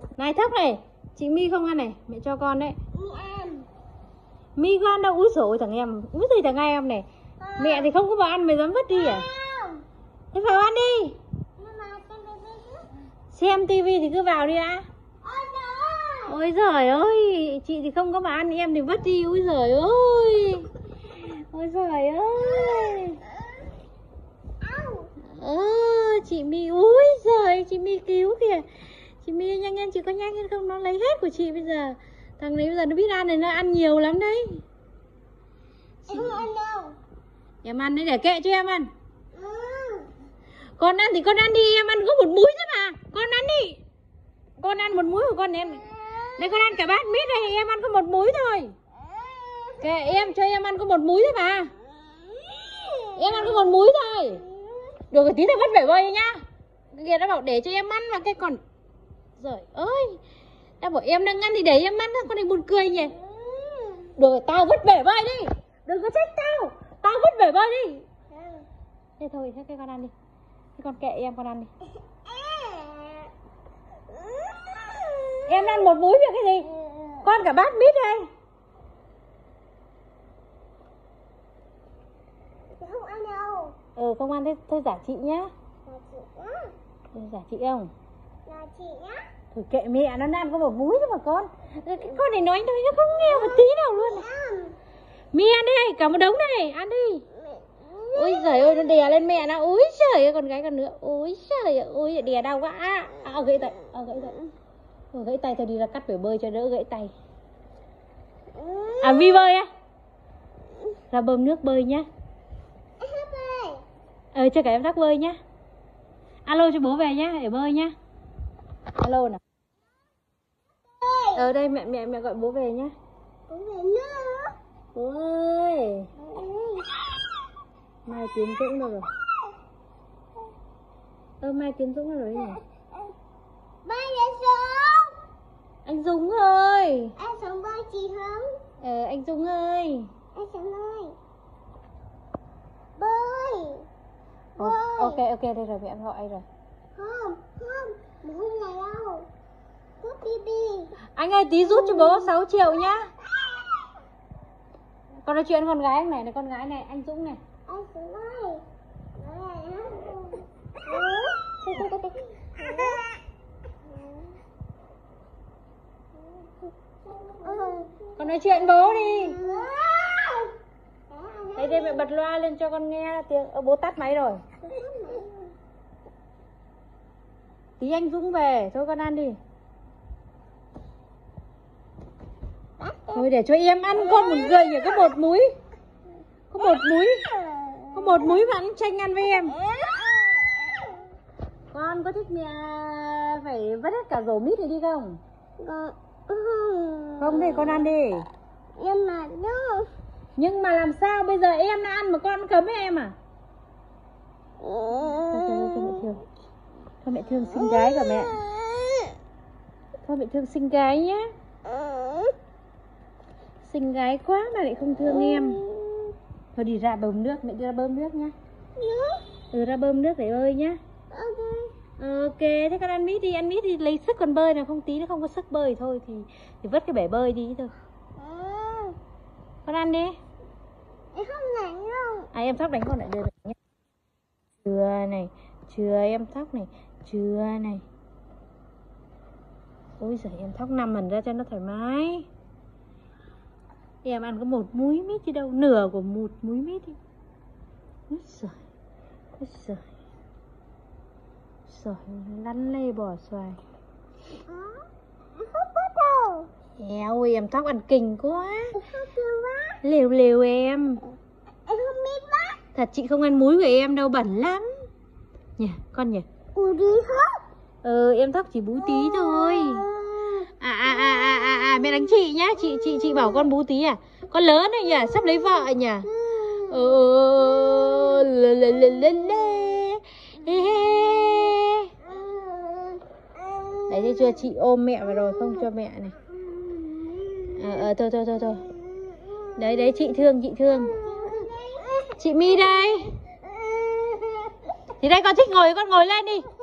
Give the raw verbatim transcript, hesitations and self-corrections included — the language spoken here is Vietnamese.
Này Thóc này, chị My không ăn này, mẹ cho con đấy. My có ăn đâu, úi dồi thằng em, úi gì thằng em này. Mẹ thì không có vào ăn, mày dám vứt đi à? Thế vào ăn đi. Xem tivi thì cứ vào đi đã. Ôi giời ơi, chị thì không có vào ăn, em thì vứt đi, úi giời ơi. Ôi giời ơi. Ơ, chị My, úi giời, chị My cứu kìa. Chị My nhanh nhanh, chị có nhanh hay không? Nó lấy hết của chị bây giờ. Thằng này bây giờ nó biết ăn này, nó ăn nhiều lắm đấy. Chị... Em không ăn đâu. Em ăn đấy, để kệ cho em ăn. Ừ. Con ăn thì con ăn đi, em ăn có một múi thôi mà. Con ăn đi. Con ăn một múi của con em. Đây con ăn cả bát mít này, em ăn có một múi thôi. Kệ em, cho em ăn có một múi thôi mà. Em ăn có một múi thôi. Được rồi, tí nữa vất vả bơi nhá. Cái kia nó bảo để cho em ăn mà cái còn... Trời ơi, tao bảo em đang ăn thì để em ăn, con này buồn cười nhỉ. Được rồi, tao vứt bể bơi đi. Đừng có trách tao, tao vứt bể bơi đi. Thế thôi, thế cái con ăn đi. Thế con kệ em, con ăn đi. Em ăn một múi việc cái gì? Con cả bát mít đây. Không ăn đâu. Ừ, không ăn, thế thôi giả chị nhá. Giả chị nhá. Ừ, giả chị không? Giả chị nhá. Thôi kệ mẹ, nó ăn có một múi thôi mà con. Cái con này nói thôi, nó không nghe một tí nào luôn. Mẹ ăn đi, cả một đống này, ăn đi. Ôi giời ơi, nó đè lên mẹ nó. Ôi trời ơi, con gái con nữa. Ôi trời ơi, ôi đè đau quá. À, à gãy tay, à, gãy tay. Ôi, gãy tay thôi, đi ra cắt bể bơi cho đỡ gãy tay. À Vi bơi á. Ra bơm nước bơi nhá. Ờ, cho cả em Thóc bơi nhá. Alo cho bố về nhá, để bơi nhá. Alo nào. Ở đây mẹ mẹ mẹ gọi bố về nhá. Bố về nữa. Bố ơi. Mai Tiến Dũng đâu rồi? Ơ Mai Tiến Dũng đâu rồi nhỉ? Mai là Dũng. Anh Dũng ơi. Anh Dũng bơi chị không? Ờ anh Dũng ơi. Anh Dũng ơi. Bơi. Bơi. Ok ok đây rồi, mẹ gọi rồi. Không, không, bố không này đâu. Rút baby. Anh ơi tí rút cho bố sáu triệu nhá. Con nói chuyện con gái anh này, là con gái này, anh Dũng này. Anh Dũng ơi. Con nói chuyện bố đi. Đây đây mẹ bật loa lên cho con nghe tiếng. Ờ, bố tắt máy rồi. Tí anh Dũng về, thôi con ăn đi. Thôi để cho em ăn con một người chỉ có một múi. Có một múi. Có một múi mà ăn chanh ăn với em. Con có thích mẹ phải vứt hết cả rổ mít này đi không? Không thì con ăn đi. Nhưng mà no. Nhưng mà làm sao bây giờ em đã ăn mà con cấm với em à? Thôi, thôi, thôi mẹ thương. Thôi mẹ thương xinh gái của mẹ. Thôi mẹ thương xinh gái nhá. Xinh gái quá mà lại không thương em. Thôi đi ra bơm nước, mẹ đi ra bơm nước nhá. Ừ ra bơm nước để bơi nhá. Ok. Ok, thế con ăn mít đi, ăn mít đi lấy sức còn bơi nào, không tí nó không có sức bơi thôi thì thì vứt cái bể bơi đi thôi. À. Con ăn đi. Em không đánh đâu. À em Thóc đánh con lại đưa về nhé. Chưa này, chưa em Thóc này, chưa này. Ôi giời em Thóc nằm mình ra cho nó thoải mái. Em ăn có một múi mít chứ đâu, nửa của một múi mít đi. Ôi giời, ôi giời. Rồi, lăn lê bỏ xoài. Không có đâu. Eo ơi, em Thóc ăn kinh quá. Liều liều em. Em không biết quá. Thật chị không ăn múi của em đâu, bẩn lắm. Nhỉ, con nhỉ? Bú tí thôi. Ừ, em Thóc chỉ bú tí thôi. À à à à à, à mẹ đánh chị nhá, chị chị chị bảo con bú tí à? Con lớn rồi nhỉ, sắp lấy vợ nhỉ? Ừ, lê lê lê lê lê. Đấy thấy chưa, chị ôm mẹ vào rồi không cho mẹ này. Ờ à, à, thôi thôi thôi thôi. Đấy đấy chị thương chị thương. Chị My đây. Thì đây con thích ngồi con ngồi lên đi.